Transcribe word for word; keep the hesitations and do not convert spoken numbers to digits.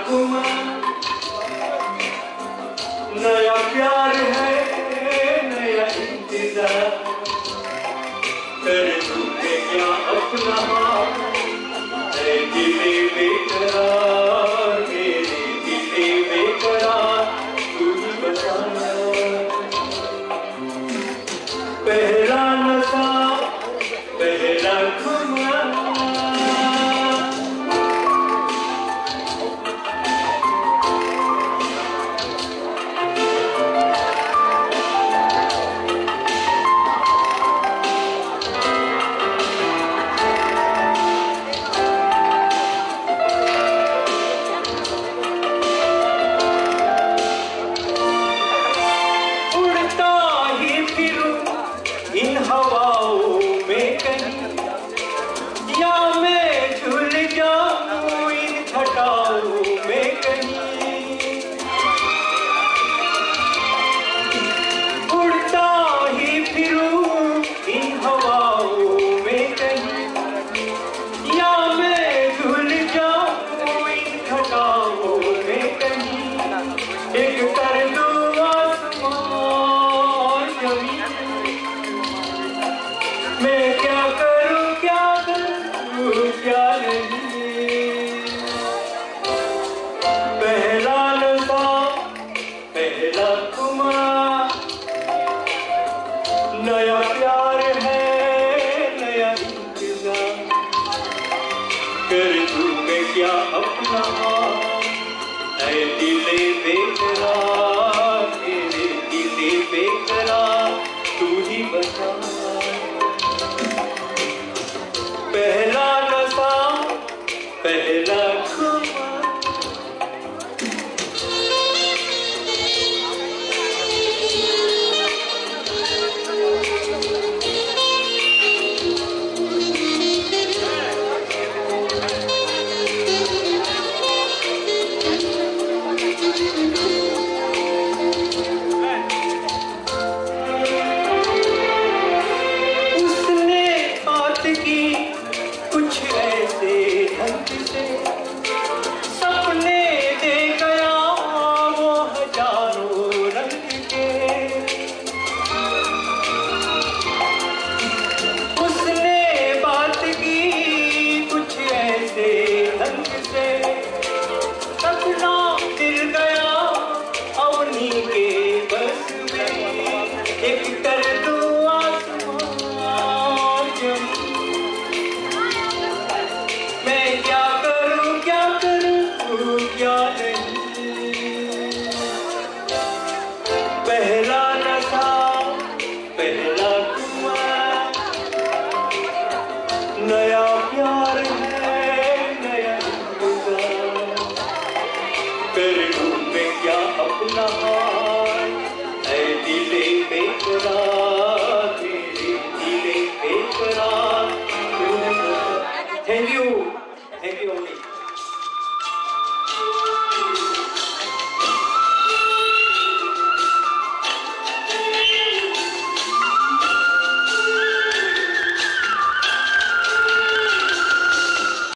कुमार, नया प्यार है, नया इंतजार। कर दूंगे क्या अपना है दिले बेकरार, मेरे दिले बेकरार, तू ही बताना। पहला नशा, पहला खुमार, इन हवाओं में कहीं, या मैं झूल जाऊं इन घटाओं में कहीं। उड़ता ही फिरूं इन हवाओं में कहीं, या मैं झूल जाऊं इन घटाओं में कहीं। एक कर दूं आसमान जमीन, मैं क्या करूं क्या करूं क्या नहीं। पहला नशा, पहला खुमार, नया प्यार है, नया इंतजार। कर दूं मैं क्या अपना है दिले बेकरार, मेरे दिले बेकरार, तू ही बता। पहला नशा, पहला खुमार, उसने बात की कुछ ऐसे ढंग से, सपने दे गया वो हजारों रंग के। उसने बात की कुछ ऐसे ढंग से, सपना दिल गया अवनी के बस में। एक कर दूं आसमान जमीन, मैं क्या करूं क्या करूं क्या नहीं। पहला नशा, पहला खुमार, नया प्यार है, नया इंतजार। कर दूं मैं क्या अपना